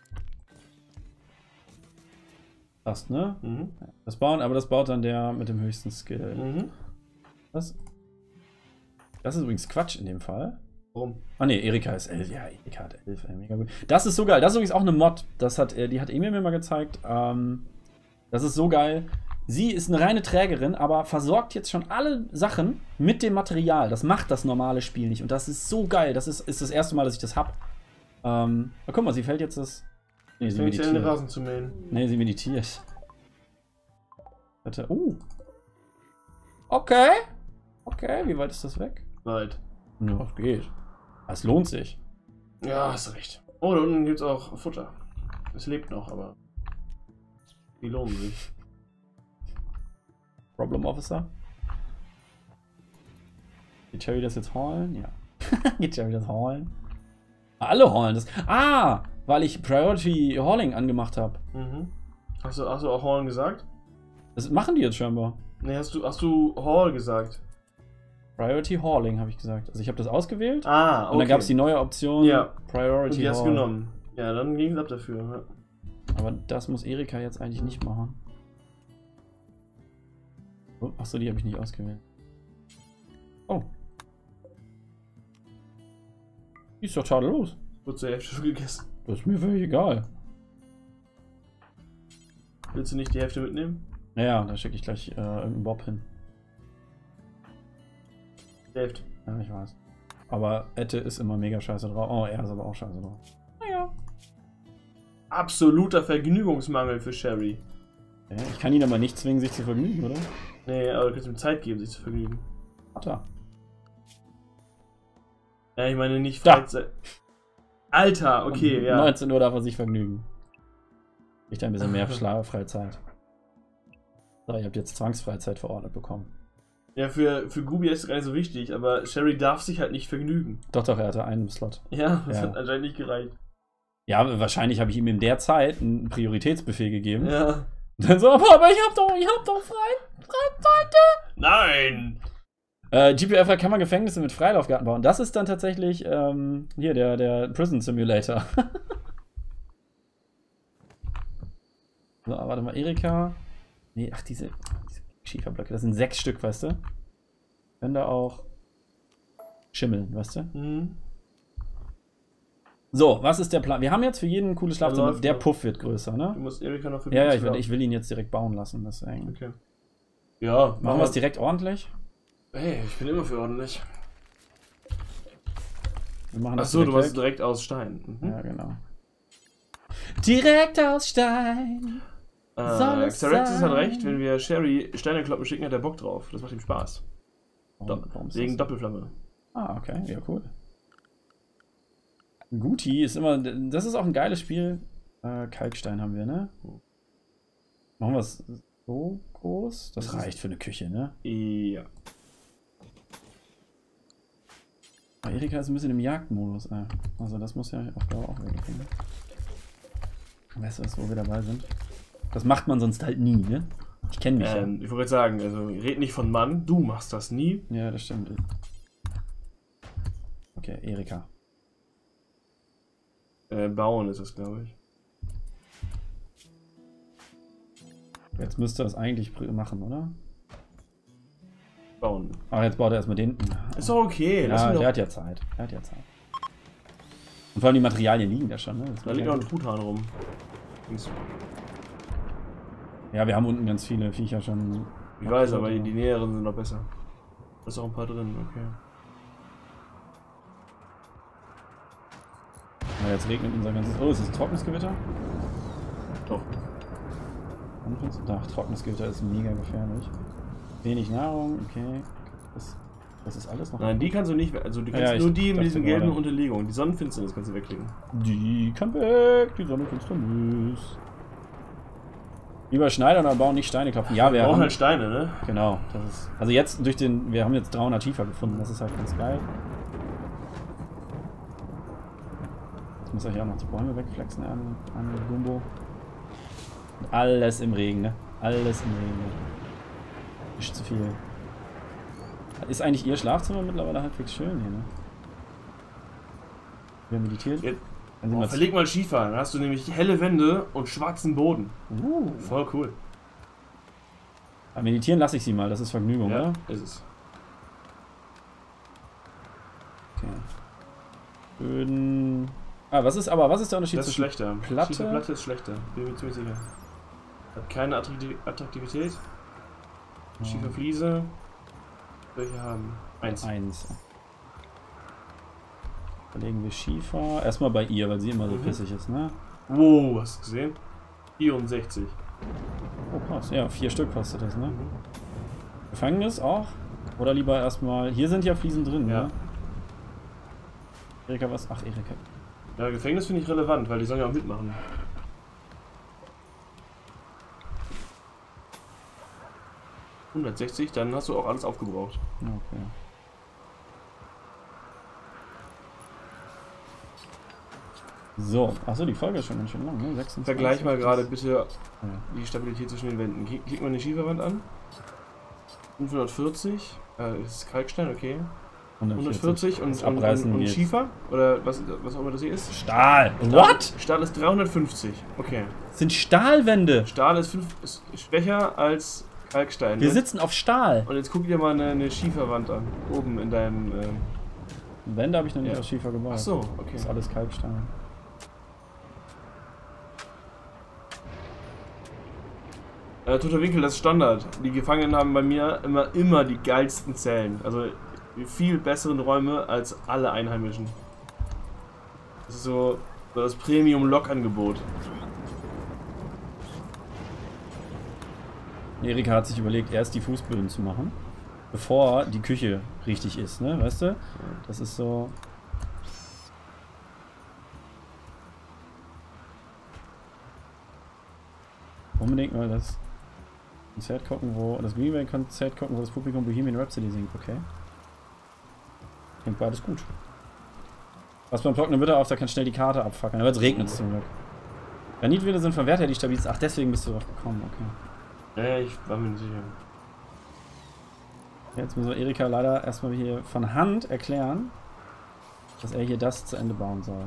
Passt, ne? Mhm. Das baut dann der mit dem höchsten Skill. Mhm. Was? Das ist übrigens Quatsch in dem Fall. Warum? Ah ne, Erika ist 11. Ja, Erika hat 11. Mega gut. Das ist so geil. Das ist übrigens auch eine Mod. Die hat Emil mir mal gezeigt. Das ist so geil. Sie ist eine reine Trägerin, aber versorgt jetzt schon alle Sachen mit dem Material. Das macht das normale Spiel nicht. Und das ist so geil. Das ist das erste Mal, dass ich das hab. Guck mal, sie fällt jetzt das... Nee, sie Fängt meditiert. den Rasen zu mähen. Nee, sie meditiert. Warte. Okay. Okay, wie weit ist das weg? Weit. Ja, das geht. Es lohnt sich. Ja, hast recht. Oh, da unten gibt's auch Futter. Es lebt noch, aber die lohnen sich. Problem Officer. Geht Cherry das jetzt holen? Ja. Geht Cherry das holen? Alle holen das. Ah! Weil ich Priority Hauling angemacht habe. Mhm. Hast du auch Hall gesagt? Das machen die jetzt scheinbar. Nee, hast du Hall gesagt? Priority Hauling habe ich gesagt. Also ich habe das ausgewählt. Ah, okay. Und dann gab es die neue Option Ja. Priority Und die hast du Haul. genommen. Ja, dann ging es ab dafür. Ja. Aber das muss Erika jetzt eigentlich nicht machen. Oh, achso, die habe ich nicht ausgewählt. Oh. Die ist doch tadellos. Wurde zur Hälfte schon gegessen. Das ist mir völlig egal. Willst du nicht die Hälfte mitnehmen? Naja, da schicke ich gleich irgendeinen Bob hin. Die Hälfte. Ja, ich weiß. Aber Ette ist immer mega scheiße drauf. Oh, er ist aber auch scheiße drauf. Naja. Absoluter Vergnügungsmangel für Sherry. Ja, ich kann ihn aber nicht zwingen, sich zu vergnügen, oder? Nee, aber du kannst ihm Zeit geben, sich zu vergnügen. Hat er. Ja, ich meine nicht Da. Freizeit. Alter, okay, Um ja. 19 Uhr darf er sich vergnügen. Kriegt ein bisschen mehr Freizeit. So, ihr habt jetzt Zwangsfreizeit verordnet bekommen. Ja, für Gubi ist es gar nicht so wichtig, aber Sherry darf sich halt nicht vergnügen. Doch, er hatte einen Slot. Ja, das Ja. hat anscheinend nicht gereicht. Ja, wahrscheinlich habe ich ihm in der Zeit einen Prioritätsbefehl gegeben. Ja. Und dann so, aber ich hab doch Freizeit. Nein! GPF kann man Gefängnisse mit Freilaufgarten bauen. Das ist dann tatsächlich hier der Prison Simulator. So, warte mal, Erika. Nee, ach, diese Schieferblöcke, das sind 6 Stück, weißt du? Können da auch schimmeln, weißt du? Mhm. So, was ist der Plan? Wir haben jetzt für jeden ein cooles Schlafzimmer. läuft Der noch. Puff wird größer, Du ne? musst Erika noch für Ja, ich will ihn jetzt direkt bauen lassen, deswegen. Okay. Ja, Machen wir es direkt ordentlich? Hey, ich bin immer für ordentlich. Wir machen das Achso, du machst weg. direkt aus Stein. Mhm. Ja, genau. Direkt aus Stein. Soll es Xeraxis sein? hat recht, wenn wir Sherry Steinekloppen schicken, hat er Bock drauf. Das macht ihm Spaß. Warum ist Wegen das? Doppelflamme. Ah, okay, ja, cool. Guti ist immer, das ist auch ein geiles Spiel. Kalkstein haben wir, ne? Machen wir es so groß? Das reicht für eine Küche, ne? Ja. Aber Erika ist ein bisschen im Jagdmodus, ey. Also das muss ja auf Dauer auch weggehen. Weißt du, wo wir dabei sind? Das macht man sonst halt nie, ne? Ich kenne mich ja. Ich wollte sagen, also red nicht von Mann, du machst das nie. Ja, das stimmt. Okay, Erika. Bauen ist es, glaube ich. Jetzt müsste er es eigentlich machen, oder? Bauen. Ach, jetzt baut er erstmal den. Ist doch okay. lass Ja, ihn der doch. hat ja Zeit. Und vor allem die Materialien liegen da schon, ne? Das Da wird liegt ja noch ein gut. Truthahn rum. Links. Ja, wir haben unten ganz viele Viecher schon. Ich weiß, aber die näheren sind noch besser. Da ist auch ein paar drin, okay. Ja, jetzt regnet unser ganzes. Oh, ist das ein trockenes Gewitter? Doch. Ach, trockenes Gewitter ist mega gefährlich. Wenig Nahrung, okay. Das ist alles noch. Nein, die kannst du nicht, also du kannst Ja, ich nur die mit dachte diesen gelben gerade. Unterlegungen. Die Sonnenfinsternis kannst du wegklicken. Die kann weg, die Sonnenfinsternis. Lieber Schneider oder bauen nicht Steine klopfen. Ja, wir Wir brauchen haben halt Steine, ne? genau. Das ist, also jetzt durch den, wir haben jetzt 300 tiefer gefunden. Das ist halt ganz geil. Jetzt muss er hier auch noch die Bäume wegflexen an Gumbo. Und alles im Regen, ne? Alles im Regen. Ne? Ist zu viel. Ist eigentlich ihr Schlafzimmer mittlerweile halbwegs schön hier, ne? Wer meditiert? Jetzt, Dann sehen wir verleg mal Schiefer, dann hast du nämlich helle Wände und schwarzen Boden. Uh. Voll cool. Aber meditieren lasse ich sie mal, das ist Vergnügung, Ja, oder? ist es. Okay. Böden. Ah, was ist der Unterschied Das ist zwischen schlechter. Platte? Schieferplatte ist schlechter, bin mir ziemlich sicher. Hat keine Attraktivität. Schieferfliese. Welche haben? 1. 1? Verlegen wir Schiefer. Erstmal bei ihr, weil sie immer so pissig ist, ne? Wow, hast du gesehen? 64. Oh, krass. Ja, 4 Stück kostet das, ne? Gefängnis auch? Oder lieber erstmal. Hier sind ja Fliesen drin, Ja. ne? Erika, was? Ach, Erika. Ja, Gefängnis finde ich relevant, weil die sollen ja auch mitmachen. $160, dann hast du auch alles aufgebraucht. Okay. So, achso, die Folge ist schon ganz schön lang, ne? 26. Vergleich mal gerade bitte Ja. die Stabilität zwischen den Wänden. Klick mal eine Schieferwand an. 540, das ist Kalkstein, okay. 140 Das Abreißen und geht. Schiefer? Oder was auch immer das hier ist? Stahl! What? Stahl ist 350, okay. Das sind Stahlwände! Stahl ist schwächer als Kalkstein. Wir ne? sitzen auf Stahl! Und jetzt guck dir mal eine Schieferwand an. Oben in deinem. Wände habe ich noch nicht Ja. aus Schiefer gebaut. Ach so, okay. Das ist alles Kalkstein. Toter Winkel, das ist Standard. Die Gefangenen haben bei mir immer die geilsten Zellen. Also die viel besseren Räume als alle Einheimischen. Das ist so das Premium-Lok-Angebot. Erika hat sich überlegt, erst die Fußböden zu machen, bevor die Küche richtig ist, ne? Weißt du? Das ist so. Unbedingt mal das. Konzert gucken, wo das Green Bay Konzert gucken, wo das Publikum Bohemian Rhapsody singt, okay. Klingt beides gut. Was beim trockenen Wetter auf, da kann schnell die Karte abfackeln, aber jetzt regnet es zum Glück. Granitwände sind vom Wert her die stabilsten. Ach, deswegen bist du drauf gekommen, okay. Ja, ich war mir nicht sicher. Jetzt müssen wir Erika leider erstmal hier von Hand erklären, dass er hier das zu Ende bauen soll.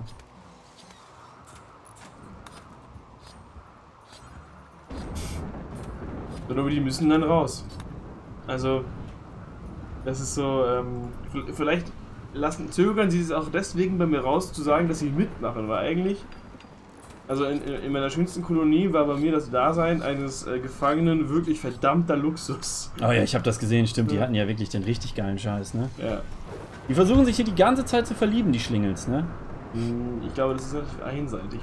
Aber die müssen dann raus. Also, das ist so, vielleicht zögern sie es auch deswegen bei mir raus, zu sagen, dass sie mitmachen, weil eigentlich, also in meiner schönsten Kolonie war bei mir das Dasein eines Gefangenen wirklich verdammter Luxus. Oh ja, ich habe das gesehen, stimmt, die hatten ja wirklich den richtig geilen Scheiß, ne? Ja. Die versuchen sich hier die ganze Zeit zu verlieben, die Schlingels, ne? Ich glaube, das ist natürlich einseitig.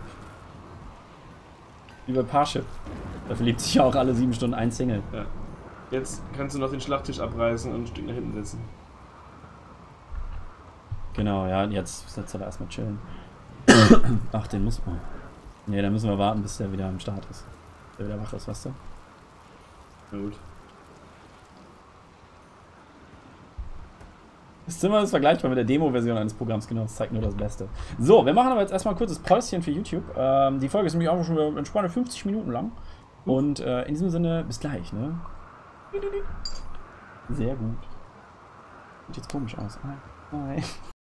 Wie bei Parship. Da verliebt sich ja auch alle 7 Stunden ein Single. Ja. Jetzt kannst du noch den Schlachttisch abreißen und ein Stück nach hinten setzen. Genau, ja, jetzt setzt er da erstmal chillen. Ach, den muss man. Ne, dann müssen wir warten, bis der wieder am Start ist. Der wieder wach ist, weißt du? Na gut. Das Zimmer ist vergleichbar mit der Demo-Version eines Programms, genau, das zeigt nur das Beste. So, wir machen aber jetzt erstmal ein kurzes Päuschen für YouTube. Die Folge ist nämlich auch schon wieder entspannte 50 Minuten lang. Und in diesem Sinne, bis gleich, ne? Sehr gut. Sieht jetzt komisch aus. Hi.